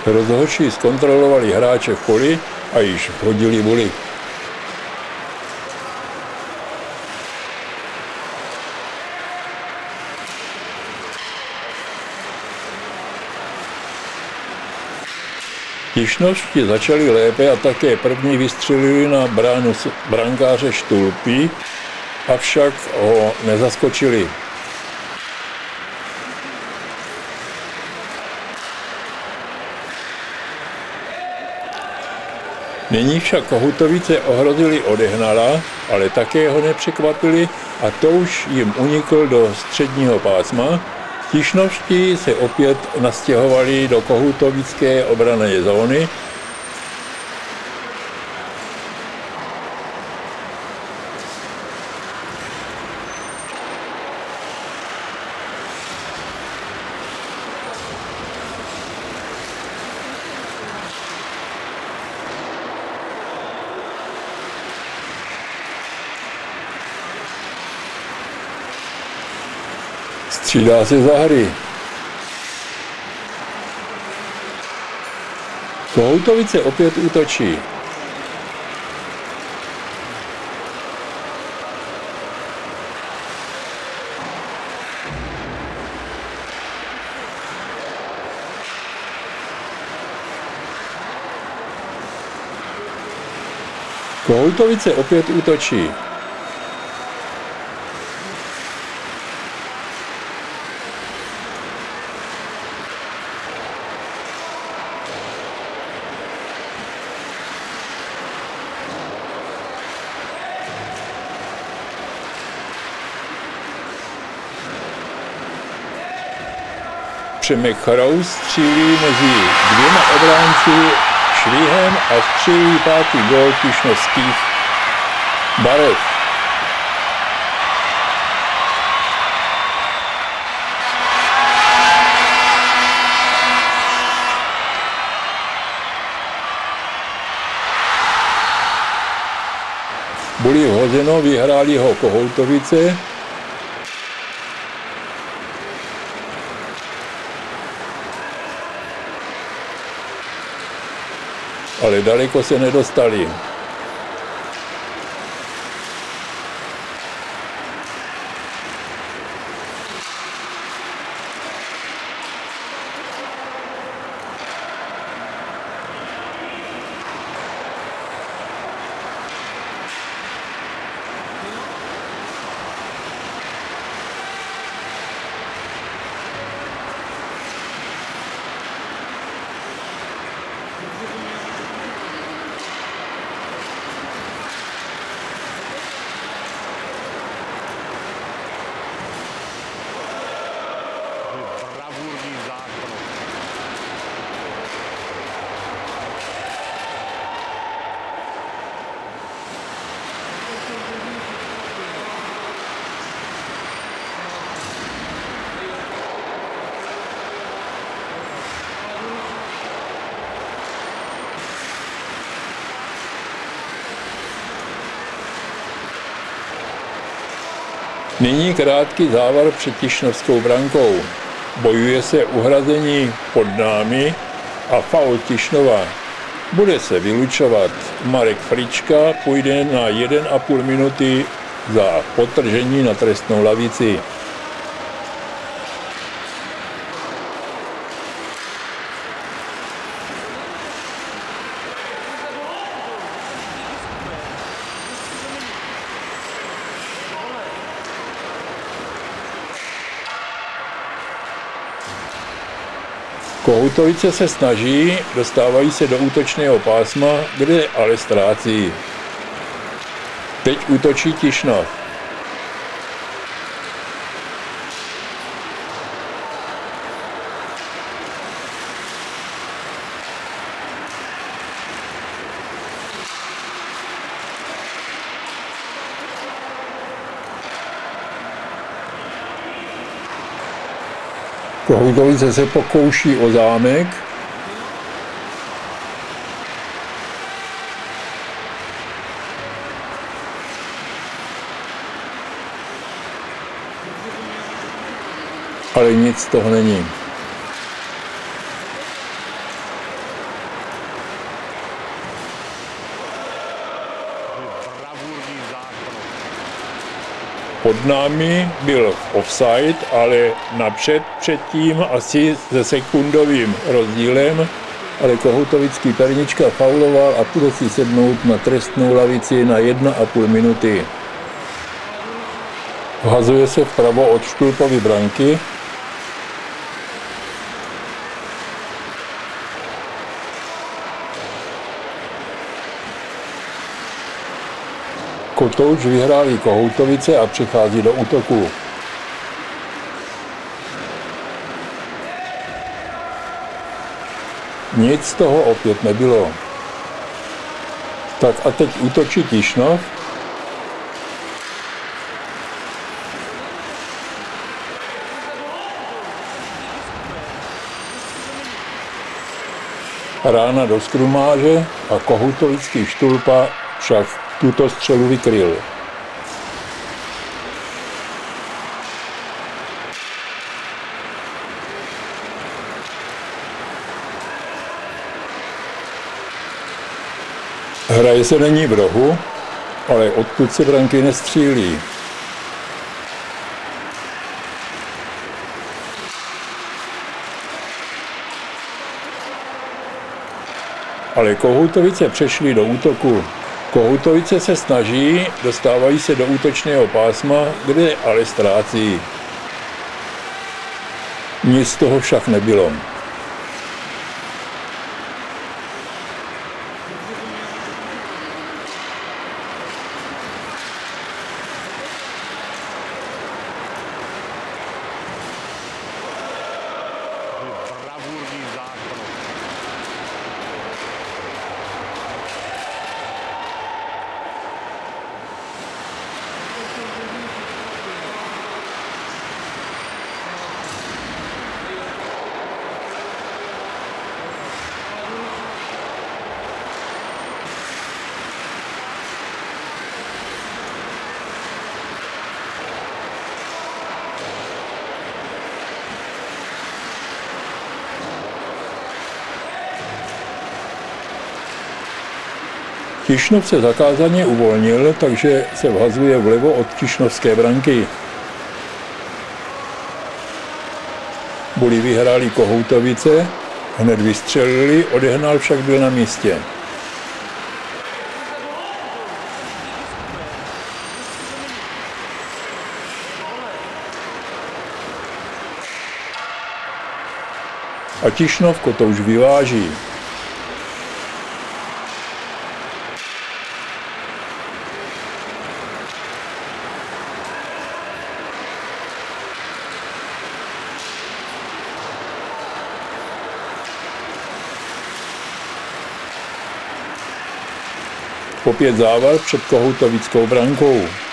Rozhodčí zkontrolovali hráče v poli a již vhodili voli. Tišnovští začali lépe a také první vystřelili na bránu brankáře Štulpy, avšak ho nezaskočili. Nyní však Kohutovice ohrozili Odehnala, ale také ho nepřekvapili a to už jim unikl do středního pásma. Tišnovští se opět nastěhovali do kohutovické obranné zóny. Střídá se za hry. Kohutovice opět útočí. Kohutovice opět útočí. Přemek Chrous střílí mezi dvěma obránci švihem a střílí pátý gól tišnovských barev. Byli vhozeno, vyhráli ho Kohoutovice. Ale daleko se nedostali. Nyní krátký závar před tišnovskou brankou. Bojuje se uhrazení pod námi a faul Tišnova. Bude se vylučovat. Marek Frička půjde na 1,5 minuty za podtržení na trestnou lavici. Kohoutovice se snaží, dostávají se do útočného pásma, kde ale ztrácí. Teď útočí Tišnov. Kohoutovice se pokouší o zámek. Ale nic z toho není. Pod námi byl offside, ale předtím asi se sekundovým rozdílem, ale kohoutovický pernička fauloval a půjde si sednout na trestnou lavici na 1,5 minuty. Vhazuje se vpravo od Štulpovy branky. Kotouč vyhráli Kohoutovice a přichází do útoku. Nic z toho opět nebylo. Tak a teď útočí Tišnov. Rána do skrumáže a kohoutovický Štulpa však tuto střelu vykryl. Hraje se není v rohu, ale odtud se branky nestřílí. Ale Kohoutovice přešly do útoku. Kohoutovice se snaží, dostávají se do útočného pásma, kde ale ztrácí. Nic z toho však nebylo. Tišnov se zakázaně uvolnil, takže se vhazuje vlevo od tišnovské branky. Boli vyhráli Kohoutovice, hned vystřelili, odehnal však byl na místě. A Tišnov Kotouč vyváží. Opět zával před kohoutovickou brankou.